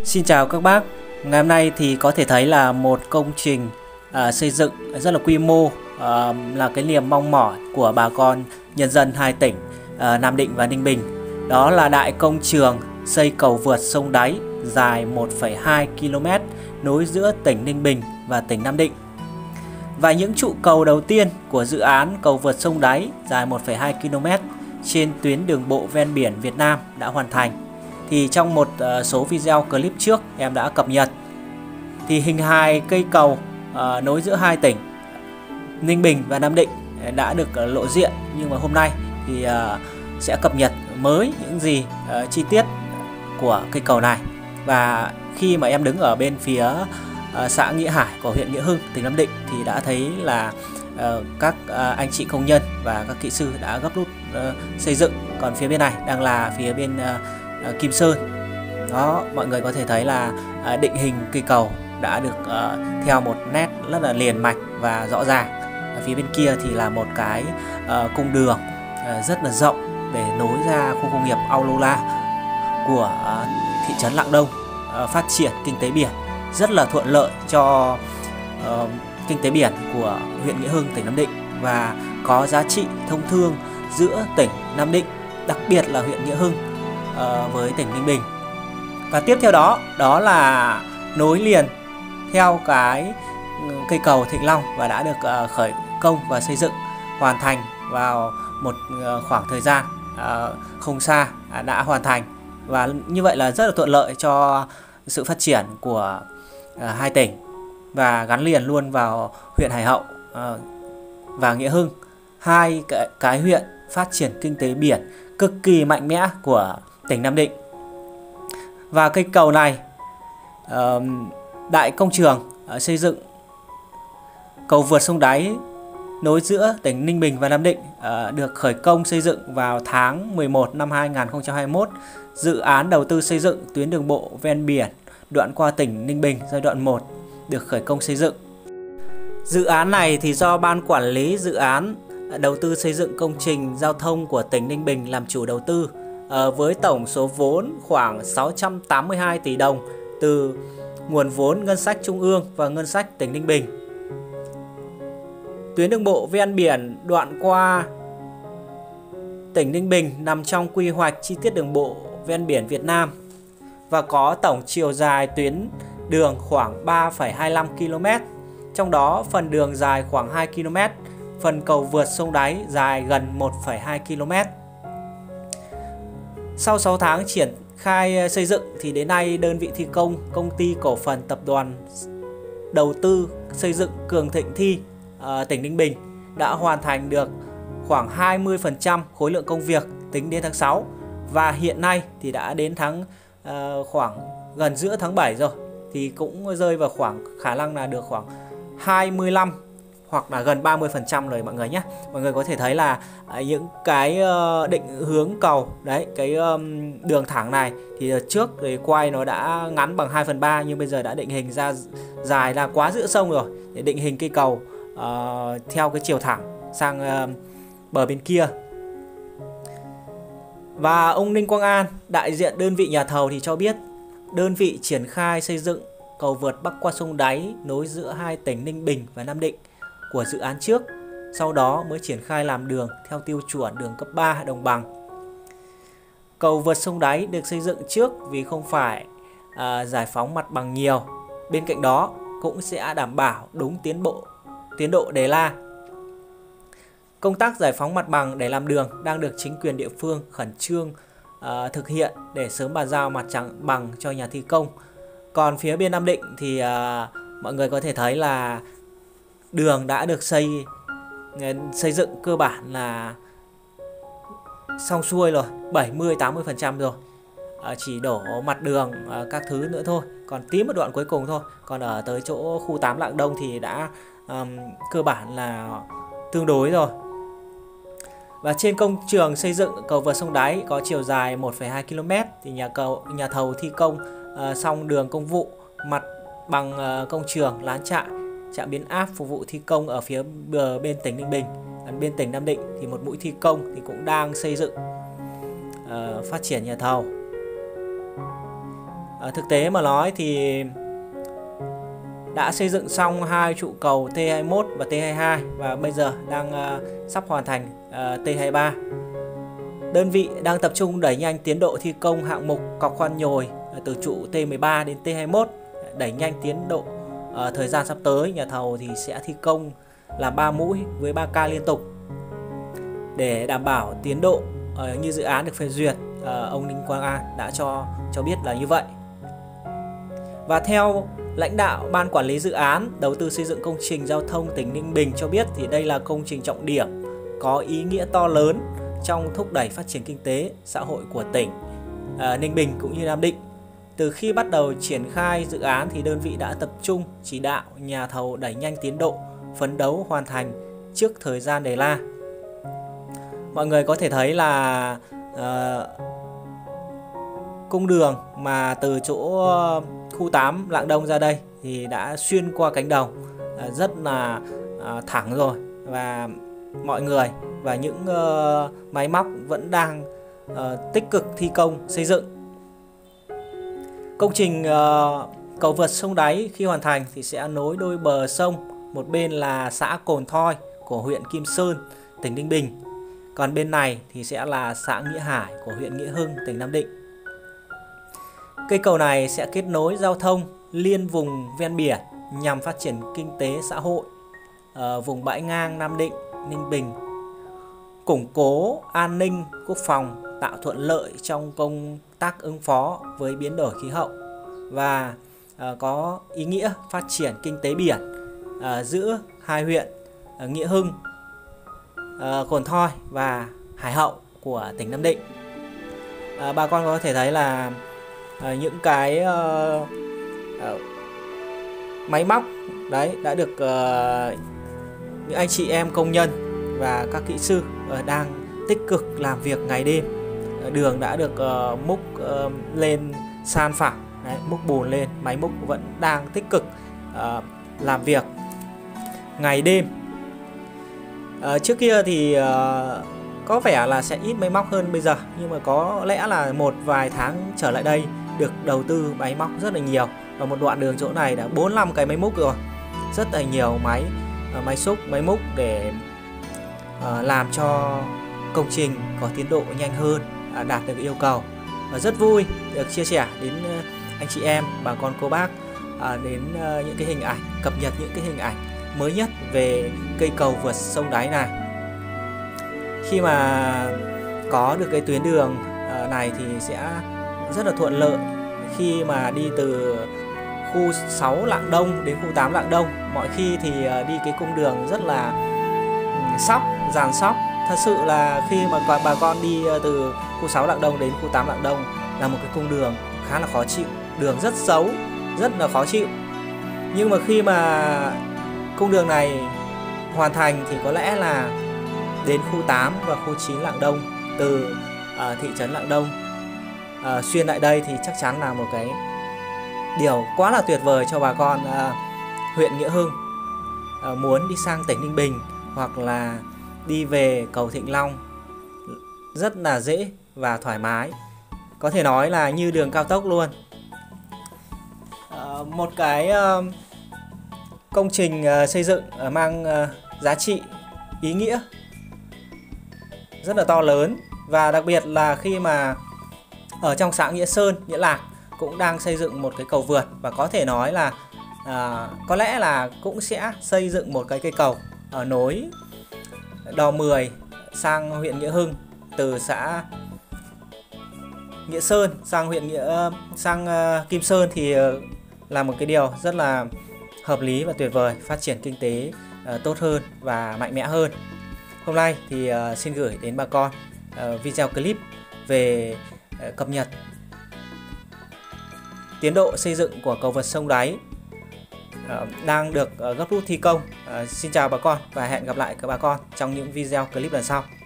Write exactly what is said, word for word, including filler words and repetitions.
Xin chào các bác. Ngày hôm nay thì có thể thấy là một công trình à, xây dựng rất là quy mô, à, là cái niềm mong mỏi của bà con nhân dân hai tỉnh à, Nam Định và Ninh Bình. Đó là đại công trường xây cầu vượt sông Đáy dài một phẩy hai ki lô mét nối giữa tỉnh Ninh Bình và tỉnh Nam Định. Và những trụ cầu đầu tiên của dự án cầu vượt sông Đáy dài một phẩy hai ki lô mét trên tuyến đường bộ ven biển Việt Nam đã hoàn thành. Thì trong một uh, số video clip trước em đã cập nhật thì hình hài cây cầu uh, nối giữa hai tỉnh Ninh Bình và Nam Định đã được uh, lộ diện, nhưng mà hôm nay thì uh, sẽ cập nhật mới những gì uh, chi tiết của cây cầu này. Và khi mà em đứng ở bên phía uh, xã Nghĩa Hải của huyện Nghĩa Hưng, tỉnh Nam Định thì đã thấy là uh, các uh, anh chị công nhân và các kỹ sư đã gấp rút uh, xây dựng. Còn phía bên này đang là phía bên uh, Kim Sơn. Đó, mọi người có thể thấy là uh, định hình cây cầu đã được uh, theo một nét rất là liền mạch và rõ ràng. Ở phía bên kia thì là một cái uh, cung đường uh, rất là rộng để nối ra khu công nghiệp Aulula của uh, thị trấn Lạng Đông, uh, phát triển kinh tế biển rất là thuận lợi cho uh, kinh tế biển của huyện Nghĩa Hưng, tỉnh Nam Định, và có giá trị thông thương giữa tỉnh Nam Định, đặc biệt là huyện Nghĩa Hưng uh, với tỉnh Ninh Bình. Và tiếp theo đó đó là nối liền theo cái cây cầu Thịnh Long và đã được uh, khởi công và xây dựng hoàn thành vào một uh, khoảng thời gian uh, không xa uh, đã hoàn thành. Và như vậy là rất là thuận lợi cho sự phát triển của uh, hai tỉnh và gắn liền luôn vào huyện Hải Hậu uh, và Nghĩa Hưng, hai cái, cái huyện phát triển kinh tế biển cực kỳ mạnh mẽ của tỉnh Nam Định. Và cây cầu này, uh, đại công trường uh, xây dựng cầu vượt sông Đáy nối giữa tỉnh Ninh Bình và Nam Định uh, được khởi công xây dựng vào tháng mười một năm hai nghìn không trăm hai mươi mốt. Dự án đầu tư xây dựng tuyến đường bộ ven biển đoạn qua tỉnh Ninh Bình giai đoạn một được khởi công xây dựng. Dự án này thì do Ban Quản lý Dự án Đầu tư xây dựng công trình giao thông của tỉnh Ninh Bình làm chủ đầu tư, uh, với tổng số vốn khoảng sáu trăm tám mươi hai tỷ đồng từ nguồn vốn ngân sách trung ương và ngân sách tỉnh Ninh Bình. Tuyến đường bộ ven biển đoạn qua tỉnh Ninh Bình nằm trong quy hoạch chi tiết đường bộ ven biển Việt Nam và có tổng chiều dài tuyến đường khoảng ba phẩy hai mươi lăm ki lô mét. Trong đó phần đường dài khoảng hai ki lô mét, phần cầu vượt sông Đáy dài gần một phẩy hai ki lô mét. Sau sáu tháng triển khai xây dựng thì đến nay đơn vị thi công, Công ty Cổ phần Tập đoàn Đầu tư Xây dựng Cường Thịnh Thi uh, tỉnh Ninh Bình đã hoàn thành được khoảng hai mươi phần trăm khối lượng công việc tính đến tháng sáu, và hiện nay thì đã đến tháng uh, khoảng gần giữa tháng bảy rồi, thì cũng rơi vào khoảng khả năng là được khoảng hai mươi lăm hoặc là gần ba mươi phần trăm rồi mọi người nhé. Mọi người có thể thấy là uh, những cái uh, định hướng cầu đấy, cái um, đường thẳng này thì trước thì quay nó đã ngắn bằng hai phần ba, nhưng bây giờ đã định hình ra dài ra quá giữa sông rồi để định hình cây cầu uh, theo cái chiều thẳng sang uh, bờ bên kia. Và ông Ninh Quang An, đại diện đơn vị nhà thầu thì cho biết đơn vị triển khai xây dựng cầu vượt bắc qua sông Đáy nối giữa hai tỉnh Ninh Bình và Nam Định của dự án trước, sau đó mới triển khai làm đường theo tiêu chuẩn đường cấp ba đồng bằng. Cầu vượt sông Đáy được xây dựng trước vì không phải à, giải phóng mặt bằng nhiều. Bên cạnh đó cũng sẽ đảm bảo đúng tiến bộ tiến độ đề ra. Công tác giải phóng mặt bằng để làm đường đang được chính quyền địa phương khẩn trương uh, thực hiện để sớm bàn giao mặt bằng cho nhà thi công. Còn phía bên Nam Định thì uh, mọi người có thể thấy là đường đã được xây xây dựng cơ bản là xong xuôi rồi, bảy mươi đến tám mươi phần trăm rồi. Uh, chỉ đổ mặt đường uh, các thứ nữa thôi, còn tí một đoạn cuối cùng thôi. Còn ở tới chỗ khu tám Lạng Đông thì đã um, cơ bản là tương đối rồi. Và trên công trường xây dựng cầu vượt sông Đáy có chiều dài một phẩy hai ki lô mét thì nhà cầu nhà thầu thi công uh, xong đường công vụ, mặt bằng uh, công trường, lán trại, trạm biến áp phục vụ thi công ở phía bờ bên tỉnh Ninh Bình. Còn bên tỉnh Nam Định thì một mũi thi công thì cũng đang xây dựng uh, phát triển nhà thầu. À, thực tế mà nói thì đã xây dựng xong hai trụ cầu T hai mươi mốt và T hai mươi hai và bây giờ đang uh, sắp hoàn thành uh, T hai mươi ba. Đơn vị đang tập trung đẩy nhanh tiến độ thi công hạng mục cọc khoan nhồi từ trụ T mười ba đến T hai mươi mốt, đẩy nhanh tiến độ. Uh, thời gian sắp tới nhà thầu thì sẽ thi công là ba mũi với ba ca liên tục để đảm bảo tiến độ uh, như dự án được phê duyệt. Uh, ông Ninh Quang An đã cho cho biết là như vậy. Và theo lãnh đạo Ban Quản lý Dự án Đầu tư xây dựng công trình giao thông tỉnh Ninh Bình cho biết thì đây là công trình trọng điểm có ý nghĩa to lớn trong thúc đẩy phát triển kinh tế, xã hội của tỉnh uh, Ninh Bình cũng như Nam Định. Từ khi bắt đầu triển khai dự án thì đơn vị đã tập trung chỉ đạo nhà thầu đẩy nhanh tiến độ, phấn đấu hoàn thành trước thời gian đề ra. Mọi người có thể thấy là uh, cung đường mà từ chỗ khu tám Lạng Đông ra đây thì đã xuyên qua cánh đồng uh, rất là uh, thẳng rồi, và mọi người và những uh, máy móc vẫn đang uh, tích cực thi công xây dựng. Công trình uh, cầu vượt sông Đáy khi hoàn thành thì sẽ nối đôi bờ sông, một bên là xã Cồn Thoi của huyện Kim Sơn, tỉnh Ninh Bình, còn bên này thì sẽ là xã Nghĩa Hải của huyện Nghĩa Hưng, tỉnh Nam Định. Cây cầu này sẽ kết nối giao thông liên vùng ven biển nhằm phát triển kinh tế xã hội ở vùng bãi ngang Nam Định, Ninh Bình, củng cố an ninh quốc phòng, tạo thuận lợi trong công tác ứng phó với biến đổi khí hậu và uh, có ý nghĩa phát triển kinh tế biển uh, giữa hai huyện uh, Nghĩa Hưng, uh, Cồn Thoi và Hải Hậu của tỉnh Nam Định. Uh, bà con có thể thấy là uh, những cái uh, uh, máy móc đấy đã được uh, những anh chị em công nhân và các kỹ sư uh, đang tích cực làm việc ngày đêm. Đường đã được uh, múc uh, lên san phẳng, đấy, múc bùn lên, máy múc vẫn đang tích cực uh, làm việc ngày đêm. Uh, trước kia thì uh, có vẻ là sẽ ít máy móc hơn bây giờ, nhưng mà có lẽ là một vài tháng trở lại đây được đầu tư máy móc rất là nhiều. Ở một đoạn đường chỗ này đã bốn năm cái máy múc rồi, rất là nhiều máy, uh, máy xúc, máy múc để uh, làm cho công trình có tiến độ nhanh hơn, đạt được yêu cầu. Và rất vui được chia sẻ đến anh chị em, bà con cô bác đến những cái hình ảnh, cập nhật những cái hình ảnh mới nhất về cây cầu vượt sông Đáy này. Khi mà có được cái tuyến đường này thì sẽ rất là thuận lợi khi mà đi từ khu sáu Lạng Đông đến khu tám Lạng Đông. Mọi khi thì đi cái cung đường rất là sóc, dàn sóc. Thật sự là khi mà bà con đi từ khu sáu Lạng Đông đến khu tám Lạng Đông là một cái cung đường khá là khó chịu, đường rất xấu, rất là khó chịu. Nhưng mà khi mà cung đường này hoàn thành thì có lẽ là đến khu tám và khu chín Lạng Đông, từ uh, thị trấn Lạng Đông uh, xuyên lại đây thì chắc chắn là một cái điều quá là tuyệt vời cho bà con uh, huyện Nghĩa Hưng uh, muốn đi sang tỉnh Ninh Bình hoặc là đi về cầu Thịnh Long rất là dễ và thoải mái, có thể nói là như đường cao tốc luôn. À, một cái uh, công trình uh, xây dựng uh, mang uh, giá trị, ý nghĩa rất là to lớn, và đặc biệt là khi mà ở trong xã Nghĩa Sơn, Nghĩa Lạc cũng đang xây dựng một cái cầu vượt, và có thể nói là uh, có lẽ là cũng sẽ xây dựng một cái cây cầu ở nối Đò mười sang huyện Nghĩa Hưng, từ xã Nghĩa Sơn sang huyện Nghĩa sang uh, Kim Sơn, thì uh, là một cái điều rất là hợp lý và tuyệt vời, phát triển kinh tế uh, tốt hơn và mạnh mẽ hơn. Hôm nay thì uh, xin gửi đến bà con uh, video clip về uh, cập nhật tiến độ xây dựng của cầu vượt sông Đáy uh, đang được uh, gấp rút thi công. Uh, xin chào bà con và hẹn gặp lại các bà con trong những video clip lần sau.